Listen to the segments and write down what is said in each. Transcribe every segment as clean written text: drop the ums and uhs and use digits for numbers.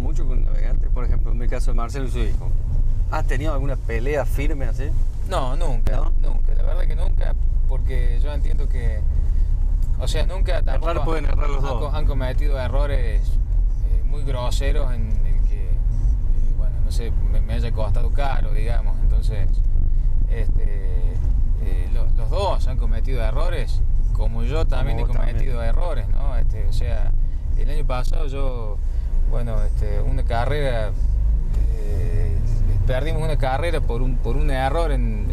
mucho con navegantes? Por ejemplo, en el caso de Marcelo y su hijo. ¿Has tenido alguna pelea firme así? No, nunca, ¿No? nunca, la verdad que nunca, porque yo entiendo que, o sea, nunca tampoco Pueden errar los dos. han cometido errores muy groseros en el que, bueno, no sé, me haya costado caro, digamos. Entonces, los dos han cometido errores, como yo también he cometido errores, ¿no? O sea, el año pasado yo, bueno, una carrera, perdimos una carrera por un error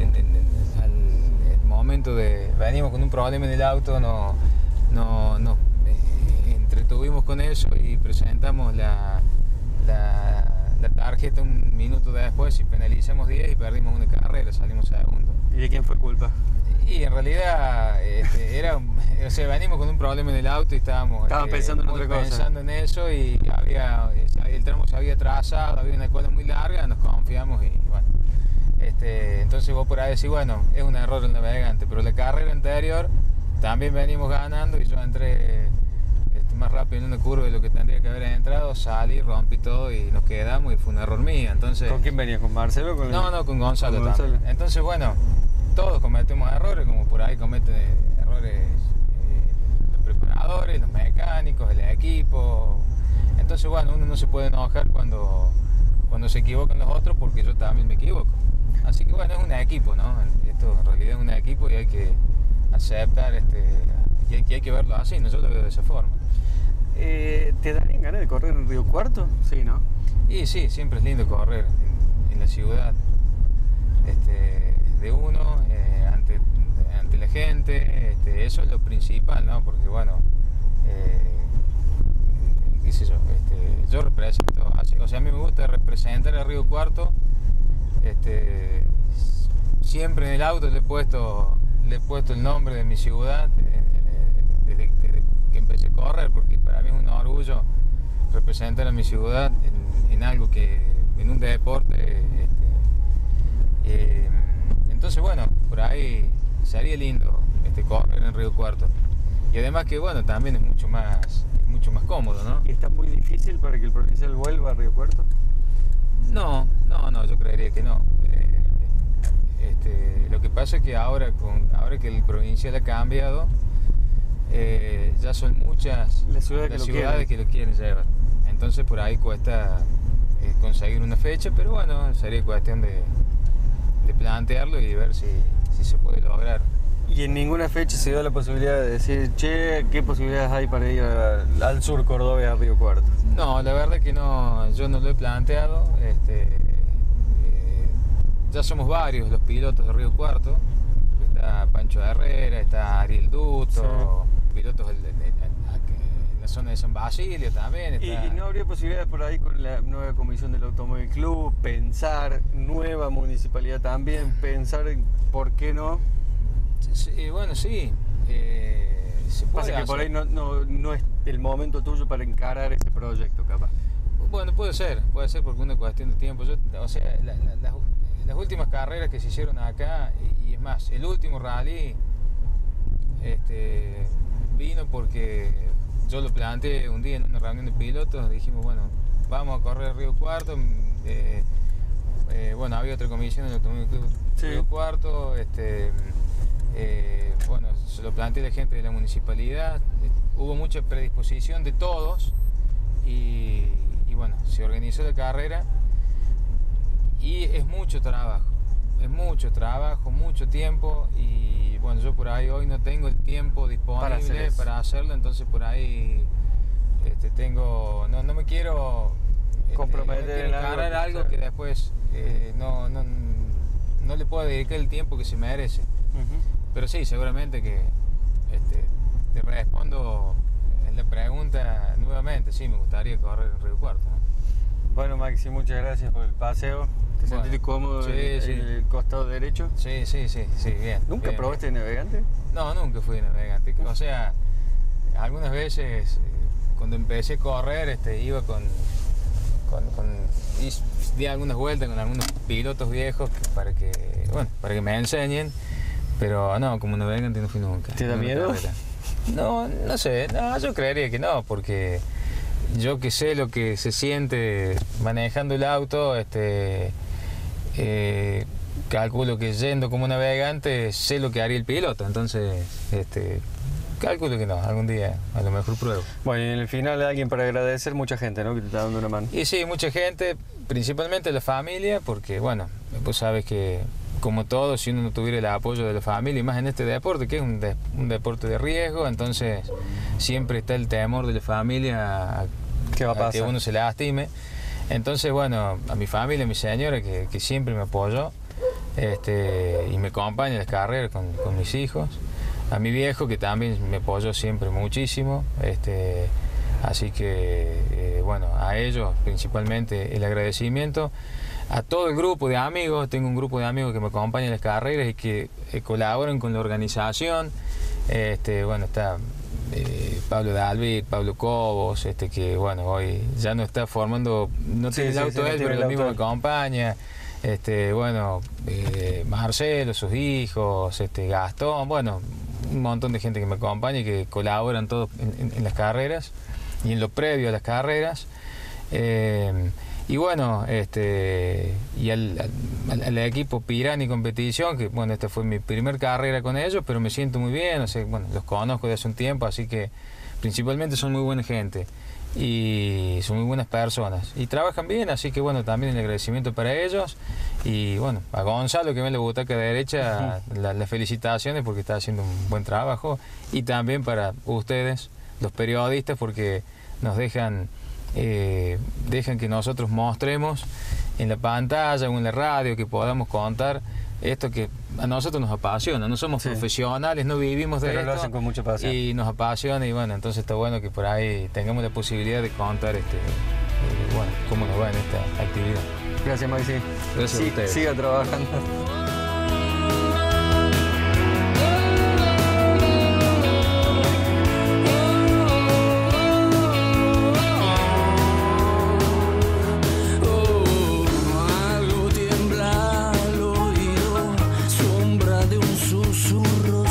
al momento de, veníamos con un problema en el auto, nos entretuvimos con eso y presentamos la tarjeta un minuto después y penalizamos 10 y perdimos una carrera, salimos segundo. ¿Y de quién fue culpa? Y en realidad o sea, venimos con un problema en el auto y estábamos pensando en otra cosa. Pensando en eso, y el tramo se había atrasado, había una cola muy larga, nos confiamos y bueno. Entonces vos por ahí decís, bueno, es un error el navegante, pero la carrera anterior también venimos ganando y yo entré más rápido en una curva de lo que tendría que haber entrado, salí, rompí todo y nos quedamos y fue un error mío. Entonces, ¿con quién venías? ¿Con Marcelo o con No, con Gonzalo también. Entonces, bueno, todos cometemos errores, como por ahí cometen errores los preparadores, los mecánicos, el equipo. Entonces, bueno, uno no se puede enojar cuando se equivocan los otros, porque yo también me equivoco. Así que bueno, es un equipo, ¿no? Esto en realidad es un equipo y hay que aceptar, y hay que verlo así, ¿no? Yo lo veo de esa forma. ¿Te darían ganas de correr en Río Cuarto? Sí, ¿no? Y sí, siempre es lindo correr en la ciudad de uno, ante la gente, eso es lo principal, ¿no? Porque bueno, qué sé yo represento, o sea, a mí me gusta representar a Río Cuarto. Siempre en el auto le he puesto el nombre de mi ciudad desde que empecé a correr, porque para mí es un orgullo representar a mi ciudad en algo en un deporte. Entonces bueno, por ahí sería lindo correr en Río Cuarto, y además que bueno, también es mucho más cómodo, ¿no? ¿Y está muy difícil para que el provincial vuelva a Río Cuarto? No, yo creería que no. Lo que pasa es que ahora que el provincial ha cambiado, ya son muchas las ciudades que lo quieren llevar. Entonces por ahí cuesta conseguir una fecha, pero bueno, sería cuestión de plantearlo y ver si se puede lograr. ¿Y en ninguna fecha se dio la posibilidad de decir, che, qué posibilidades hay para ir al sur cordobés, a Río Cuarto? No, la verdad que no, yo no lo he planteado. Ya somos varios los pilotos de Río Cuarto. Está Pancho Herrera, está Ariel Duto, sí. Pilotos en la zona de San Basilio también. Está... ¿Y no habría posibilidades por ahí con la nueva comisión del Automóvil Club, pensar nueva municipalidad también, pensar en por qué no? Sí, bueno, sí. Se puede Pasa que por ahí no es el momento tuyo para encarar ese proyecto, capaz. Bueno, puede ser porque es una cuestión de tiempo. O sea, las últimas carreras que se hicieron acá, y es más, el último rally vino porque yo lo planteé un día en una reunión de pilotos. Dijimos, bueno, vamos a correr Río Cuarto. Bueno, había otra comisión en el Automóvil Club Río Cuarto. Bueno, se lo planteé a la gente de la municipalidad. Hubo mucha predisposición de todos y bueno, se organizó la carrera, y es mucho trabajo, mucho tiempo, y bueno, yo por ahí hoy no tengo el tiempo disponible para hacerlo. Entonces por ahí no me quiero comprometer en algo que después no le puedo dedicar el tiempo que se merece. Pero sí, seguramente que te respondo la pregunta nuevamente. Sí, me gustaría correr en Río Cuarto, ¿no? Bueno, Maxi, muchas gracias por el paseo. ¿Te sentiste cómodo en el costado derecho? Sí, bien. ¿Nunca probaste de navegante? No, nunca fui de navegante. O sea, algunas veces cuando empecé a correr iba di algunas vueltas con algunos pilotos viejos para que me enseñen, pero no, como navegante no fui nunca. ¿Te da miedo? No sé, yo creería que no, porque yo que sé lo que se siente manejando el auto, calculo que yendo como navegante sé lo que haría el piloto, entonces calculo que no, algún día a lo mejor pruebo. Bueno, y en el final alguien para agradecer, mucha gente, ¿no? Que te está dando una mano. Y sí, mucha gente, principalmente la familia, porque bueno, vos sabes que como todo, si uno no tuviera el apoyo de la familia, y más en este deporte, que es un deporte de riesgo, entonces siempre está el temor de la familia ¿Qué va a pasar? que uno se lastime. Entonces, bueno, a mi familia, a mi señora, que siempre me apoyó, y me acompaña en las carreras con mis hijos, a mi viejo, que también me apoyó siempre muchísimo, así que, bueno, a ellos principalmente el agradecimiento. A todo el grupo de amigos, tengo un grupo de amigos que me acompañan en las carreras y que colaboran con la organización. Bueno, está Pablo Dalvik, Pablo Cobos, que bueno, hoy ya no está formando, no tiene el auto él, pero el amigo me acompaña. Bueno, Marcelo, sus hijos, Gastón, bueno, un montón de gente que me acompaña y que colaboran todos en las carreras y en lo previo a las carreras. Y bueno, y al equipo Pirani Competición, que bueno, esta fue mi primer carrera con ellos, pero me siento muy bien, o sea, bueno, los conozco de hace un tiempo, así que principalmente son muy buena gente y son muy buenas personas y trabajan bien, así que bueno, también el agradecimiento para ellos. Y bueno, a Gonzalo, que ve en la butaca derecha, las felicitaciones porque está haciendo un buen trabajo, y también para ustedes, los periodistas, porque nos dejan que nosotros mostremos en la pantalla o en la radio, que podamos contar esto que a nosotros nos apasiona. No somos profesionales, no vivimos de esto, lo hacen con mucha pasión y nos apasiona, y bueno, entonces está bueno que por ahí tengamos la posibilidad de contar bueno, cómo nos va en esta actividad. Gracias, Maxi. Gracias a ustedes. Siga trabajando. Algo tiembla al oído, sombra de un susurro.